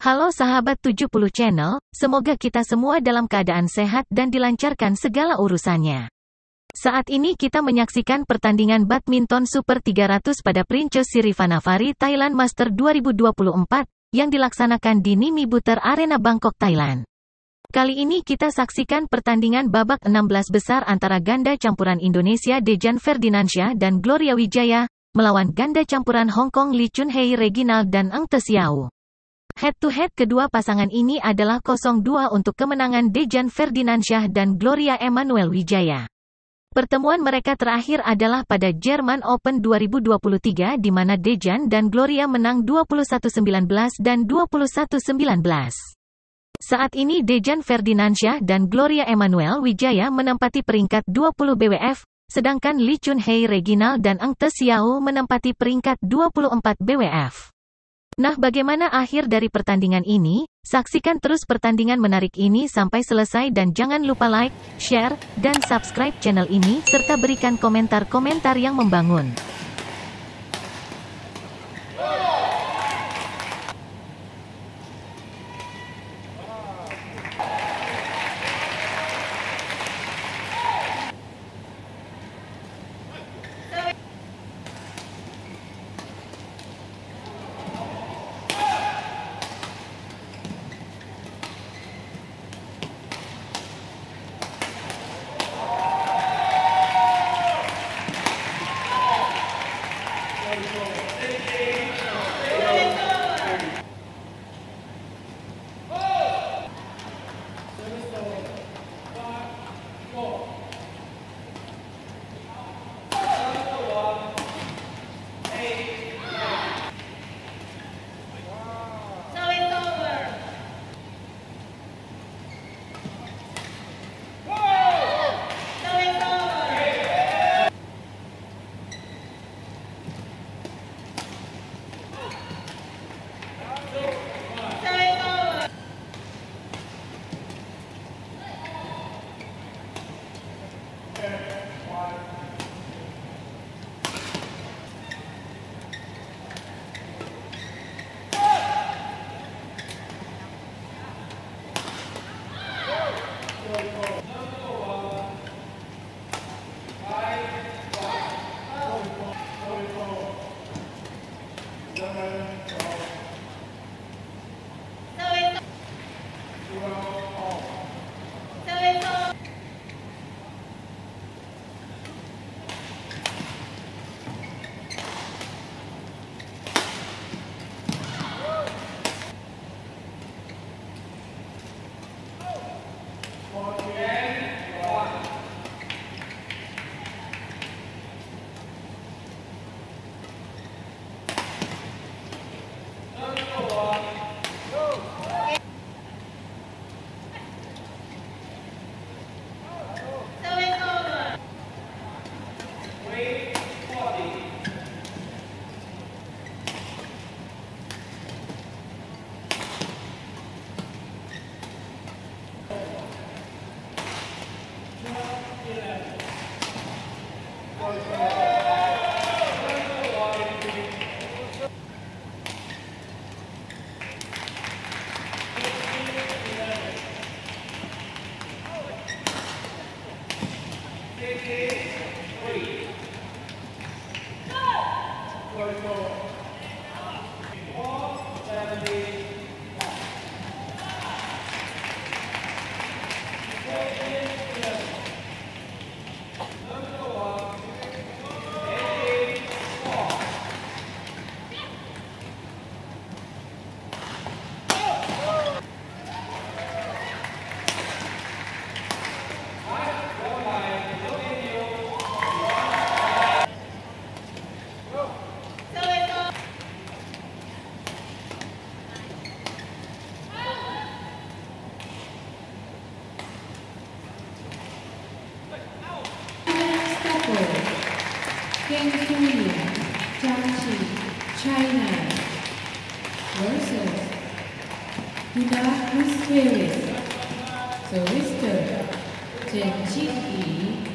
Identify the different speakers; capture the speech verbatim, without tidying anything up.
Speaker 1: Halo sahabat tujuh puluh Channel, semoga kita semua dalam keadaan sehat dan dilancarkan segala urusannya. Saat ini kita menyaksikan pertandingan badminton Super tiga ratus pada Princess Sirivannavari Thailand Master dua ribu dua puluh empat, yang dilaksanakan di Nimibuter Arena Bangkok, Thailand. Kali ini kita saksikan pertandingan babak enam belas besar antara ganda campuran Indonesia Dejan Ferdinansyah dan Gloria Wijaya, melawan ganda campuran Hong Kong Lee Chun Hei Reginald dan Ang Te Siau. Head-to-head kedua pasangan ini adalah nol dua untuk kemenangan Dejan Ferdinansyah dan Gloria Emanuel Wijaya. Pertemuan mereka terakhir adalah pada German Open dua ribu dua puluh tiga di mana Dejan dan Gloria menang dua puluh satu sembilan belas dan dua puluh satu sembilan belas. Saat ini Dejan Ferdinansyah dan Gloria Emanuel Wijaya menempati peringkat dua puluh B W F, sedangkan Lee Chun Hei Reginald dan Ang Te Siau menempati peringkat dua puluh empat B W F. Nah, bagaimana akhir dari pertandingan ini? Saksikan terus pertandingan menarik ini sampai selesai dan jangan lupa like, share, dan subscribe channel ini serta berikan komentar-komentar yang membangun.
Speaker 2: Kang Korea, Jiangxi, China versus Buda Chris Harris, Solicitor, Chen Chi